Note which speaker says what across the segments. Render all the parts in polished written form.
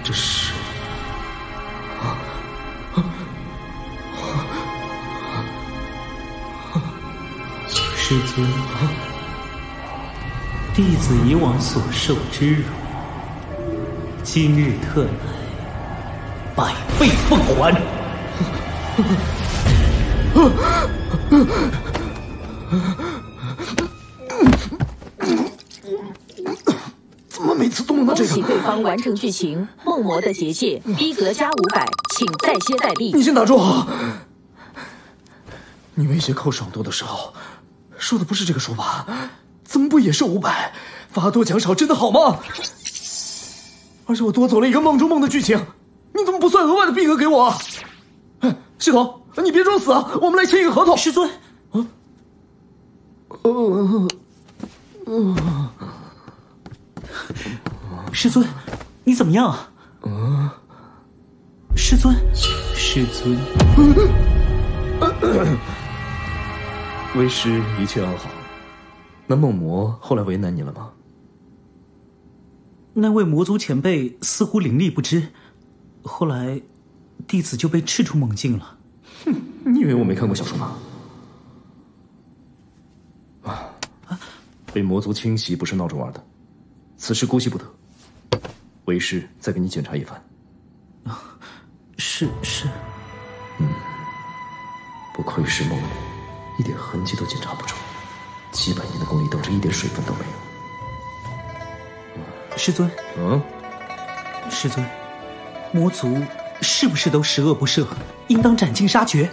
Speaker 1: 这是……
Speaker 2: 师尊，弟子以往所受之辱，今日特来百倍奉还。
Speaker 1: 怎么每次都能到这个？
Speaker 3: 恭喜对方完成剧情，梦魔的结界逼格加500，请再接再厉。
Speaker 1: 你先打住！你威胁寇爽多的时候，说的不是这个数吧？怎么不也是500？罚多奖少真的好吗？而且我多走了一个梦中梦的剧情，你怎么不算额外的逼格给我？哎，系统，你别装死啊！我们来签一个合同。
Speaker 2: 师尊，师尊，你怎么样啊？师尊，师尊，
Speaker 1: 为师一切安好。那梦魔后来为难你了吗？
Speaker 2: 那位魔族前辈似乎灵力不支，后来弟子就被斥出梦境了。
Speaker 1: 哼，你以为我没看过小说吗？被魔族侵袭不是闹着玩的，此事姑息不得。为师再给你检查一番。
Speaker 2: 是。
Speaker 1: 不愧是梦魔，一点痕迹都检查不出，几百年的功力等着一点水分都没有。
Speaker 2: 师尊，师尊，魔族是不是都十恶不赦，应当斩尽杀绝？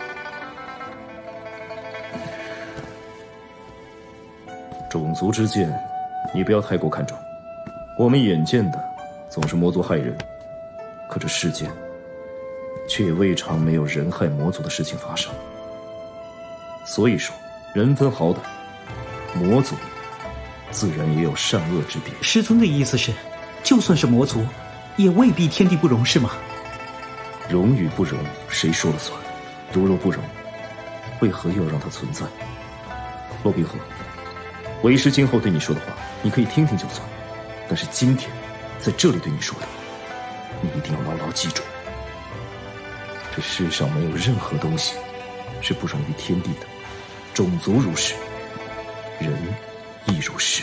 Speaker 1: 种族之见，你不要太过看重。我们眼见的总是魔族害人，可这世间却也未尝没有人害魔族的事情发生。所以说，人分好歹，魔族自然也有善恶之别。
Speaker 2: 师尊的意思是，就算是魔族，也未必天地不容，是吗？
Speaker 1: 容与不容，谁说了算？若不容，为何又要让它存在？骆冰河，为师今后对你说的话，你可以听听就算，但是今天在这里对你说的，你一定要牢牢记住。这世上没有任何东西是不容于天地的，种族如是，人亦如是。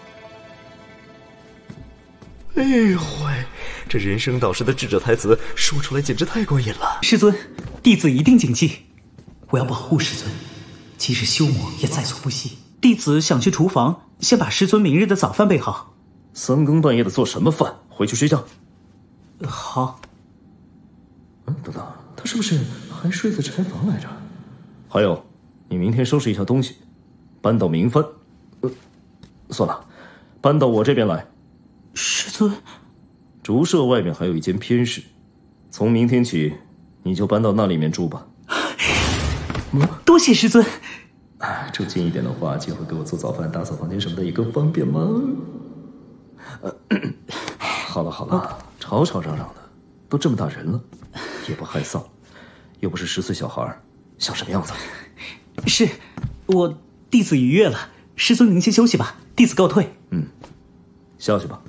Speaker 1: 哎呦喂，这人生导师的智者台词说出来简直太过瘾了。
Speaker 2: 师尊，弟子一定谨记，我要保护师尊，即使修魔也在所不惜。弟子想去厨房，先把师尊明日的早饭备好。
Speaker 1: 三更半夜的做什么饭？回去睡觉。
Speaker 2: 好。
Speaker 1: 等等，他是不是还睡在柴房来着？还有，你明天收拾一下东西，搬到明帆。算了，搬到我这边来。
Speaker 2: 师尊，
Speaker 1: 竹舍外面还有一间偏室，从明天起你就搬到那里面住吧。
Speaker 2: 多谢师尊。
Speaker 1: 住近一点的话，今后给我做早饭、打扫房间什么的也更方便吗？好了，吵吵嚷嚷的，都这么大人了，也不害臊，又不是10岁小孩，像什么样子？
Speaker 2: 是，弟子逾越了，师尊您先休息吧，弟子告退。
Speaker 1: 下去吧。